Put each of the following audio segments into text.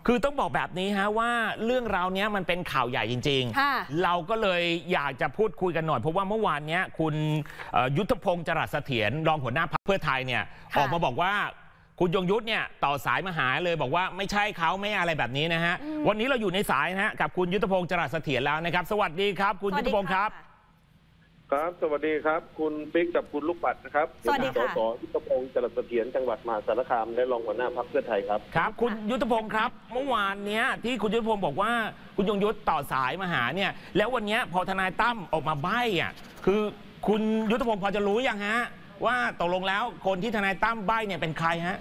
คือต้องบอกแบบนี้ฮะว่าเรื่องราวนี้มันเป็นข่าวใหญ่จริงๆเราก็เลยอยากจะพูดคุยกันหน่อยเพราะว่าเมื่อวานนี้คุณยุทธพงศ์จรัสเสถียรรองหัวหน้าพรรคเพื่อไทยเนี่ยออกมาบอกว่าคุณยงยุทธเนี่ยต่อสายมาหาเลยบอกว่าไม่ใช่เขาไม่อะไรแบบนี้นะฮะวันนี้เราอยู่ในสายนะฮะกับคุณยุทธพงศ์จรัสเสถียรแล้วนะครับสวัสดีครับคุณยุทธพงศ์ครับครับสวัสดีครับคุณปิ๊กกับคุณลูกปัดนะครับสวัสดีค่ะส.ยุทธพงศ์จรัสเสถียรจังหวัดมหาสารคามและรองหัวหน้าพรรคเพื่อไทยครับครับคุณยุทธพงศ์ครับเมื่อวานเนี้ยที่คุณยุทธพงศ์บอกว่าคุณยงยุทธต่อสายมาหาเนี่ยแล้ววันนี้พอทนายตั้มออกมาใบ้อ่ะคือคุณยุทธพงศ์พอจะรู้ยังฮะว่าตกลงแล้วคนที่ทนายตั้มใบ้เนี่ยเป็นใครฮะ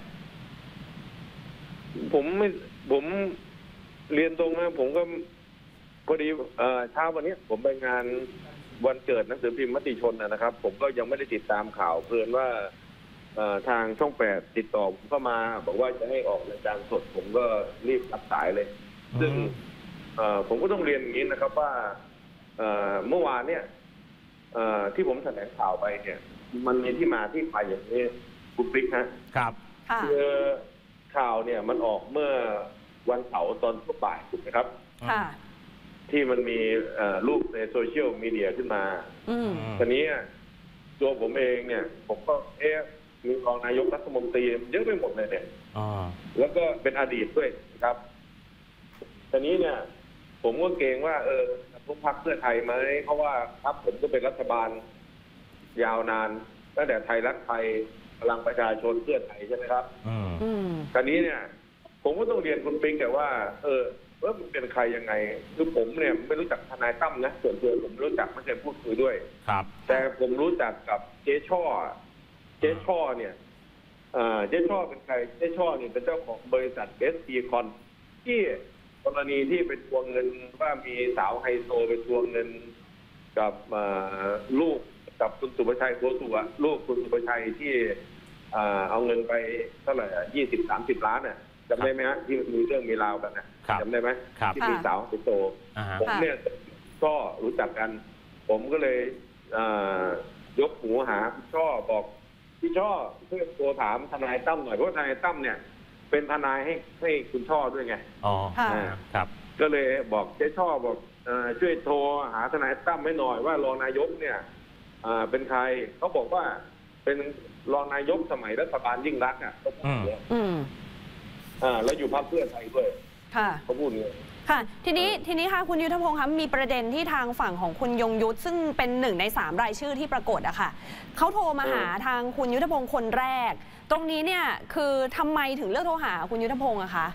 ผมเรียนตรงนะผมก็พอดีเช้าวันนี้ผมไปงานวันเกิดหนังสือพิมพ์มติชนนะครับผมก็ยังไม่ได้ติดตามข่าวเพื่อนว่าทางช่อง8ติดต่อผมเข้ามาบอกว่าจะให้ออกรายการสดผมก็รีบรับสายเลยซึ่งผมก็ต้องเรียนอย่างนี้นะครับว่าเมื่อวานเนี่ยที่ผมแถลงข่าวไปเนี่ยมันมีที่มาที่ไปอย่างนี้คุณปิ๊กครับคือข่าวเนี่ยมันออกเมื่อวันเสาร์ตอนช่วงบ่ายถูกไหมครับที่มันมีรูปในโซเชียลมีเดียขึ้นมาตอนนี้ตัวผมเองเนี่ยผมก็มีรองนายกรัฐมนตรีเยอะไปหมดเลยเนี่ยแล้วก็เป็นอดีตด้วยครับตอนนี้เนี่ยผมก็เกรงว่าทุกพรรคเพื่อไทยไหมเพราะว่าพรรคผมก็เป็นรัฐบาลยาวนานตั้งแต่ไทยรักไทยพลังประชาชนเพื่อไทยใช่ไหมครับตอนนี้เนี่ยผมก็ต้องเรียนคุณปิ๊งแต่ว่าว่ามันเป็นใครยังไงคือผมเนี่ยไม่รู้จักทนายตั้มนะส่วนตัวผมรู้จักไม่เคยพูดคุยด้วยครับแต่ผมรู้จักกับเจ๊ช่อเนี่ยเจ๊ช่อเป็นใครเจ๊ช่อเนี่ยเป็นเจ้าของบริษัทST Conที่กรณีที่ไปทวงเงินว่ามีสาวไฮโซไปทวงเงินกับลูกกับคุณสุภชัยโกสุลูกคุณสุภชัยที่เอาเงินไปเท่าไหร่20-30 ล้านน่ะจำได้ไหมฮะที่มีเรื่องมีราวกันนะจำได้ไหมที่มีสาวไฮโซผมเนี่ยก็รู้จักกันผมก็เลยยกหูหาพี่ช่อบอกพี่ช่อช่วยโทรถามทนายตั้มหน่อยเพราะทนายตั้มเนี่ยเป็นทนายให้คุณช่อด้วยไงครับก็เลยบอกเจ๊ช่อบอกช่วยโทรหาทนายตั้มให้หน่อยว่ารองนายกเนี่ยเป็นใครเขาบอกว่าเป็นรองนายกสมัยรัฐบาลยิ่งรักษณ์เขาพูดอย่างนี้แล้วอยู่พรรคเพื่อไทยด้วยเขาพูดอย่างนี้ค่ะทีนี้ค่ะคุณยุทธพงศ์ครับมีประเด็นที่ทางฝั่งของคุณยงยุทธซึ่งเป็น1 ใน 3รายชื่อที่ปรากฏอะค่ะเขาโทรมาหาทางคุณยุทธพงศ์คนแรกตรงนี้เนี่ยคือทำไมถึงเลือกโทรหาคุณยุทธพงศ์อะคะ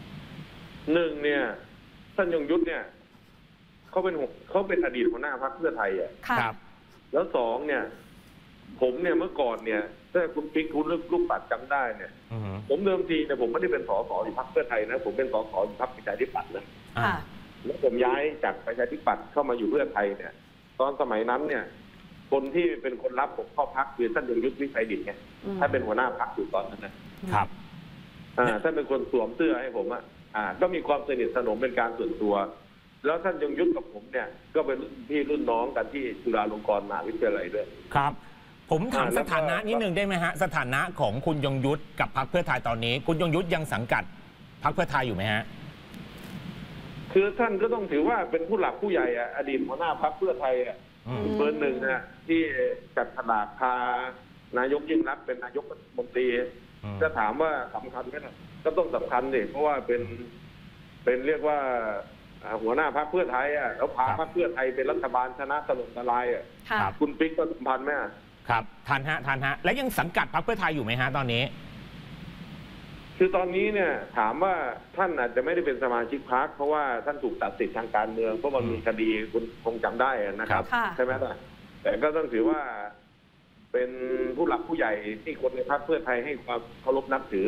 1เนี่ยท่านยงยุทธเนี่ยเขาเป็นอดีตหัวหน้าพรรคเพื่อไทยอ่ะครับแล้ว2เนี่ยผมเนี่ยเมื่อก่อนเนี่ยถ้าคุณปิ๊กคุณลูกปัดจำได้เนี่ยผมเดิมทีเนี่ยผมไม่ได้เป็นส.ส.อยู่พรรคเพื่อไทยนะผมเป็นส.ส.อยู่พรรคประชาธิปัตย์นะแล้วผมย้ายจากประชาธิปัตย์เข้ามาอยู่เพื่อไทยเนี่ยตอนสมัยนั้นเนี่ยคนที่เป็นคนรับผมเข้าพรรคคือท่านยงยุทธวิชัยดิษฐ์ไงถ้าเป็นหัวหน้าพรรคอยู่ตอนนั้นนะครับท่านเป็นคนสวมเสื้อให้ผมก็มีความสนิทสนมเป็นการส่วนตัวแล้วท่านยงยุทธกับผมเนี่ยก็เป็นพี่รุ่นน้องกันที่จุฬาลงกรณ์มหาวิทยาลัยด้วยครับผมถามสถานะนิดนึงได้ไหมฮะสถานะของคุณยงยุทธกับพรรคเพื่อไทยตอนนี้คุณยงยุทธยังสังกัดพรรคเพื่อไทยอยู่ไหมฮะคือท่านก็ต้องถือว่าเป็นผู้หลักผู้ใหญ่อดีตหัวหน้าพรรคเพื่อไทยเบอร์1นะที่จัดฉลากพานายกยิ่งรักษณ์เป็นนายกรัฐมนตรีจะถามว่าสำคัญไหมนะก็ต้องสำคัญดิเพราะว่าเป็นเรียกว่าหัวหน้าพรรคเพื่อไทยแล้วพาพรรคเพื่อไทยเป็นรัฐบาลชนะถล่มทลายคุณปิ๊กก็สัมพันธ์ไหมครับทันฮะและยังสังกัดพรรคเพื่อไทยอยู่ไหมฮะตอนนี้คือตอนนี้เนี่ยถามว่าท่านอาจจะไม่ได้เป็นสมาชิกพรรคเพราะว่าท่านถูกตัดสิทธิทางการเมืองเพราะมันมีคดีคุณคงจำได้นะครับใช่ไหมล่ะแต่ก็ต้องถือว่าเป็นผู้หลักผู้ใหญ่ที่คนในพรรคเพื่อไทยให้ความเคารพนับถือ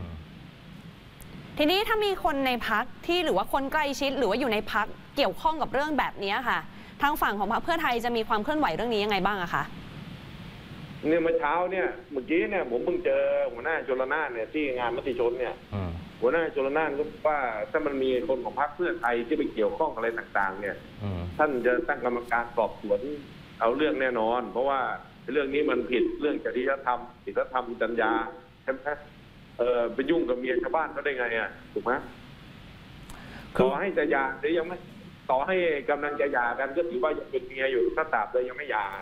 ทีนี้ถ้ามีคนในพรรคที่หรือว่าคนใกล้ชิดหรือว่าอยู่ในพรรคเกี่ยวข้องกับเรื่องแบบนี้ค่ะทางฝั่งของพรรคเพื่อไทยจะมีความเคลื่อนไหวเรื่องนี้ยังไงบ้างอะคะเนี่ยเมื่อเช้าเนี่ยเมื่อกี้เนี่ยผมเพิ่งเจอหัวหน้าชลน่านเนี่ยที่งานมติชนเนี่ยหัวหน้าชลน่านก็ว่าถ้ามันมีคนของพรรคเพื่อไทยที่ไปเกี่ยวข้องอะไรต่างๆเนี่ยท่านจะตั้งกรรมการสอบสวนเอาเรื่องแน่นอนเพราะว่าเรื่องนี้มันผิดเรื่องจริยธรรมศีลธรรมจรรยาใช่ไหมไปยุ่งกับเมียชาวบ้านเขาได้ไงถูกไหมต่อให้จะหย่าหรือยังไม่ต่อให้กำลังจะหย่ากันก็ถือว่ายังเป็นเมียอยู่ถ้าตราบใดยังไม่หย่า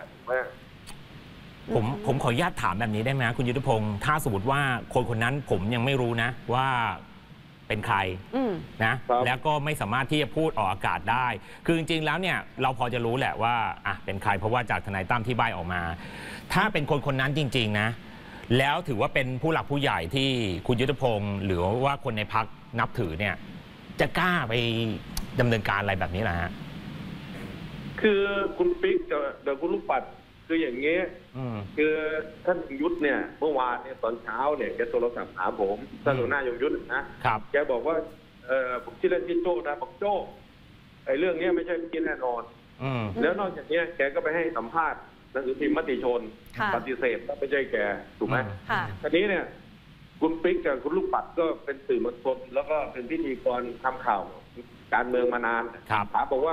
ผมขออนุญาตถามแบบนี้ได้ไหมคุณยุทธพงศ์ถ้าสมมติว่าคนนั้นผมยังไม่รู้นะว่าเป็นใครนะแล้วก็ไม่สามารถที่จะพูดออกอากาศได้คือจริงๆแล้วเนี่ยเราพอจะรู้แหละว่าเป็นใครเพราะว่าจากทนายตั้มที่ใบออกมาถ้าเป็นคนนั้นจริงๆนะแล้วถือว่าเป็นผู้หลักผู้ใหญ่ที่คุณยุทธพงศ์หรือว่าคนในพรรคนับถือเนี่ยจะกล้าไปดำเนินการอะไรแบบนี้ล่ะฮะคือคุณปิ๊กเดี๋ยวคุณลูกปัดคืออย่างนี้คือท่านยงยุทธเนี่ยเมื่อวานเนี่ยตอนเช้าเนี่ยแกโทรศัพท์หาผมท่านหัวหน้ายงยุทธนะครับแกบอกว่าผมชื่อเล่นชื่อโจ้นะบอกโจ้ไอ้เรื่องนี้ไม่ใช่กินแน่นอนแล้วนอกจากนี้แกก็ไปให้สัมภาษณ์หนังสือพิมพ์มติชนปฏิเสธว่าไม่ใช่แกถูกไหมทีนี้เนี่ยคุณปิ๊กกับคุณลูกปัดก็เป็นสื่อมวลชนแล้วก็เป็นพิธีกรทำข่าวการเมืองมานานถามบอกว่า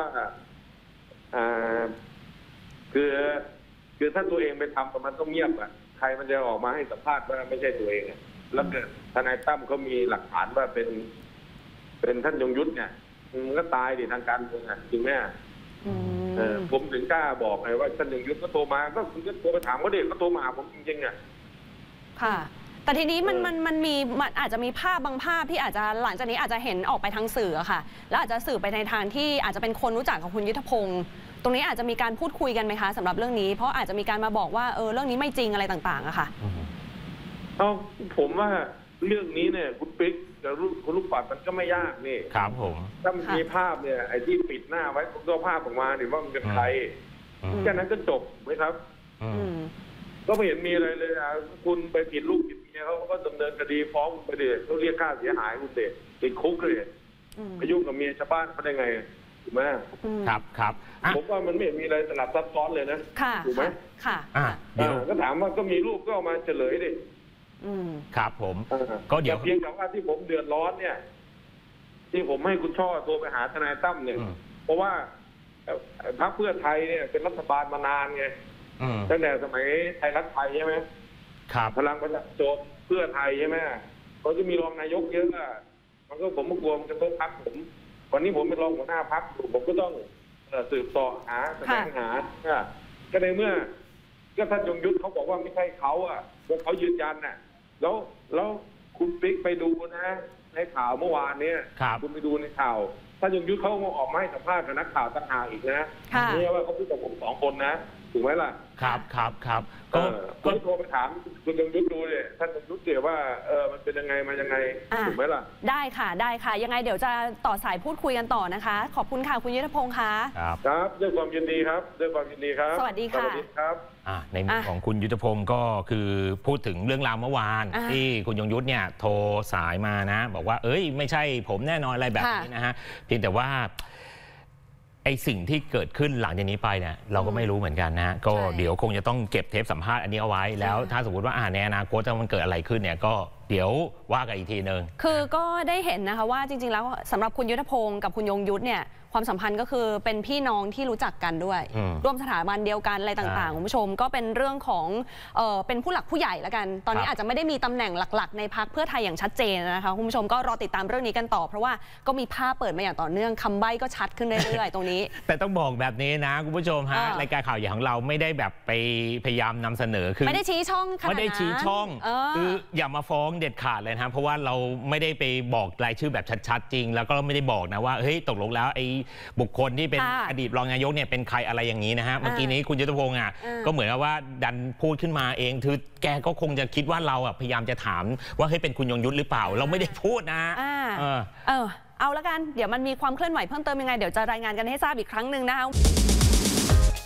คือถ้าตัวเองไปทำมันต้องเงียบอ่ะใครมันจะออกมาให้สัมภาษณ์ว่าไม่ใช่ตัวเองแล้วเกิดทนายตั้มเขามีหลักฐานว่าเป็นท่านยงยุทธเนี่ยมันก็ตายดิทางการเมืองจริงไหมผมถึงกล้าบอกไงว่าท่านยงยุทธก็โทรมาก็คุณก็โทรไปถามเขาเด็กเขาโทรมาหาผมจริงๆค่ะแต่ทีนี้มันอาจจะมีภาพบางภาพที่อาจจะหลังจากนี้อาจจะเห็นออกไปทางสื่อค่ะแล้วอาจจะสื่อไปในทางที่อาจจะเป็นคนรู้จักกับคุณยุทธพงศ์ตรงนี้อาจจะมีการพูดคุยกันไหมคะสำหรับเรื่องนี้เพราะอาจจะมีการมาบอกว่าเรื่องนี้ไม่จริงอะไรต่างๆอะค่ะผมว่าเรื่องนี้เนี่ยคุณปิ๊กกับคุณลูกปัดมันก็ไม่ยากนี่ครับผมถ้ามันมีภาพเนี่ยไอ้ที่ปิดหน้าไว้ผมก็ภาพออกมาดิว่ามันเป็นใครแค่นั้นก็จบไหมครับก็ไม่เห็นมีอะไรเลยคุณไปผิดลูกผิดเมียเขาก็ดำเนินคดีฟ้องไปเด็ดเขาเรียกค่าเสียหายคุณเด็ดติดคุกเลยไปยุ่งกับเมียชาวบ้านเขาได้ไงถูกไหมครับผมว่ามันไม่เห็นมีอะไรสลับซับซ้อนเลยนะถูกไหมค่ะเดี๋ยวก็ถามว่าก็มีรูปก็เอามาเฉลยดิครับผมก็เดี๋ยวเพียงแต่ว่าที่ผมเดือดร้อนเนี่ยที่ผมให้คุณช่อโทรไปหาทนายตั้มเนี่ยเพราะว่าพรรคเพื่อไทยเนี่ยเป็นรัฐบาลมานานไงตั้งแต่สมัยไทยรักไทยใช่ไหมพลังประชาชนเพื่อไทยใช่ไหมเขาจะมีรองนายกเยอะมันก็ผมก็กลัวมันจะต้องพักผมวันนี้ผมเป็นรองหัวหน้าพรรคผมก็ต้องสืบต่อหาแสวงหาก็ในเมื่อก็ท่านยงยุทธเขาบอกว่าไม่ใช่เขาพวกเขายืนยันแล้วคุณปิ๊กไปดูนะในข่าวเมื่อวานนี้คุณไปดูในข่าวท่านยงยุทธเขาออกมาให้สัมภาษณ์กับนักข่าวต่างหากอีกนะนี่ว่าเขาพูดกับผม2 คนนะถูกไหมล่ะครับก็โทรไปถามคุณยงยุทธดูเลยท่านยงยุทธเดี๋ยวว่ามันเป็นยังไงมายังไงถูกไหมล่ะได้ค่ะยังไงเดี๋ยวจะต่อสายพูดคุยกันต่อนะคะขอบคุณค่ะคุณยุทธพงศ์ค่ะครับด้วยความยินดีครับด้วยความยินดีครับสวัสดีค่ะครับในมุมของคุณยุทธพงศ์ก็คือพูดถึงเรื่องราวเมื่อวานที่คุณยงยุทธเนี่ยโทรสายมานะบอกว่าไม่ใช่ผมแน่นอนอะไรแบบนี้นะฮะเพียงแต่ว่าไอสิ่งที่เกิดขึ้นหลังจากนี้ไปเนี่ยเราก็ไม่รู้เหมือนกันนะก็เดี๋ยวคงจะต้องเก็บเทปสัมภาษณ์อันนี้เอาไว้แล้วถ้าสมมติว่าในอนาคตถ้ามันเกิดอะไรขึ้นเนี่ยก็เดี๋ยวว่ากันอีกทีนึงคือก็ได้เห็นนะคะว่าจริงๆแล้วสำหรับคุณยุทธพงศ์กับคุณยงยุทธเนี่ยความสัมพันธ์ก็คือเป็นพี่น้องที่รู้จักกันด้วยร่วมสถาบันเดียวกันอะไรต่างๆคุณผู้ชมก็เป็นเรื่องของเป็นผู้หลักผู้ใหญ่แล้วกันตอนนี้อาจจะไม่ได้มีตำแหน่งหลักๆในพรรคเพื่อไทยอย่างชัดเจนนะคะคุณผู้ชมก็รอติดตามเรื่องนี้กันต่อเพราะว่าก็มีภาพเปิดมาอย่างต่อเนื่องคำใบ้ก็ชัดขึ้นเรื่อยๆตรงนี้แต่ต้องบอกแบบนี้นะคุณผู้ชมฮะรายการข่าวใหญ่ของเราไม่ได้แบบไปพยายามนำเสนอคือไม่ได้ชี้ช่องไม่ได้ชี้ช่องคืออย่ามาฟ้องเด็ดขาดเลยนะเพราะว่าเราไม่ได้ไปบอกรายชื่อแบบชัดๆจริงแล้วก็ไม่ได้บอกนะว่าเฮ้ยตกลงแล้วไอ้บุคคลที่เป็นอดีตรองนายกเนี่ยเป็นใครอะไรอย่างนี้นะฮะเมื่อกี้นี้คุณยุทธพงศ์ก็เหมือนกับว่าดันพูดขึ้นมาเองคือแกก็คงจะคิดว่าเราพยายามจะถามว่าเฮ้ยเป็นคุณยงยุทธหรือเปล่าเราไม่ได้พูดนะเอาละกันเดี๋ยวมันมีความเคลื่อนไหวเพิ่มเติมยังไงเดี๋ยวจะรายงานกันให้ทราบอีกครั้งหนึ่งนะคะ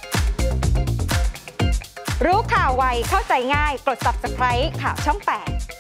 รู้ข่าวไวเข้าใจง่ายกด Subscribe ข่าวช่อง 8